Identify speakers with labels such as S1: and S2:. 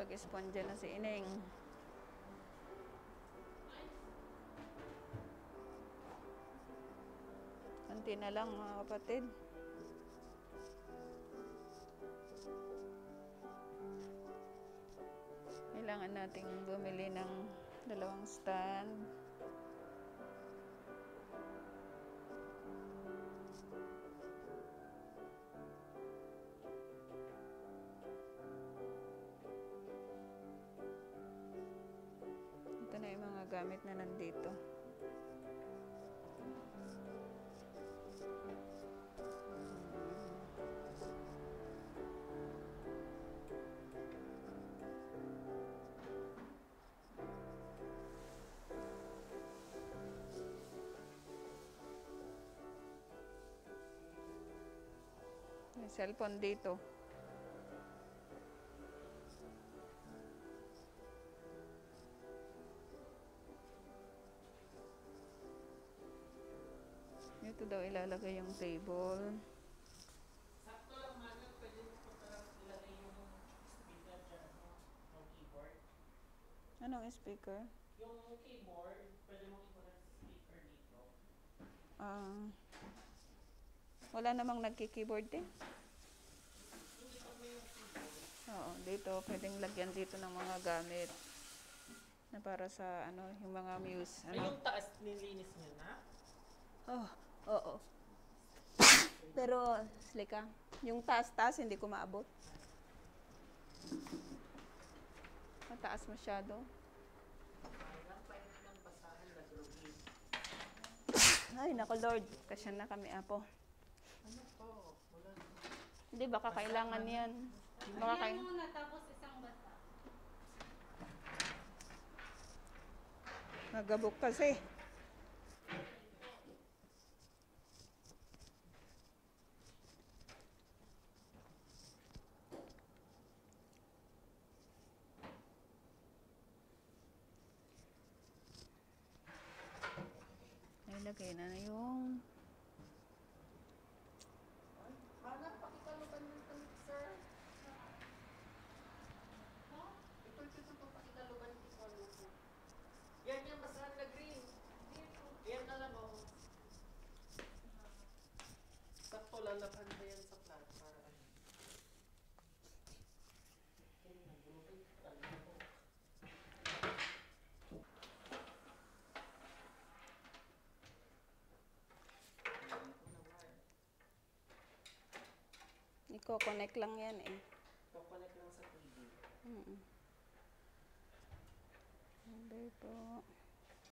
S1: nakakapag-esponsya na si Ineng. Konti na lang mga kapatid. Kailangan nating bumili ng 2 stand. Ito na yung mga gamit na nandito. May cellphone dito. Ito daw ilalagay yung table.
S2: Sakto lang man, pwede mo parang ilagay yung speaker dyan, yung keyboard.
S1: Anong speaker?
S2: Yung keyboard, pwede mo i-connect sa speaker dito.
S1: Wala namang nagki-keyboard eh.
S2: Hindi pa mo yung keyboard.
S1: Oo, dito pwedeng lagyan dito ng mga gamit na para sa ano, yung mga muse.
S2: Ay, yung taas nilinis nyo na?
S1: Oh, oo. Pero, Slika, yung taas-taas hindi ko maabot. Mataas masyado.
S2: Parang pahinga ng basahan na drugis.
S1: Ay, naku Lord, kasya na kami, Apo.
S2: Ano to? Wala na.
S1: Hindi, baka kailangan yan. Baka
S3: Ayan muna, tapos isang basa.
S1: Nagabok kasi. Nailagay na yung
S2: Mana, pakikaluban ng mixer. Ito yung pakikaluban ng mixer. Yan yung basahan na green. Yan na lang ako. Sakto lalaban ba yan sa plant para ano?
S1: Iko-connect lang yan eh.
S2: Kukonek lang sa TV.
S1: Hindi po.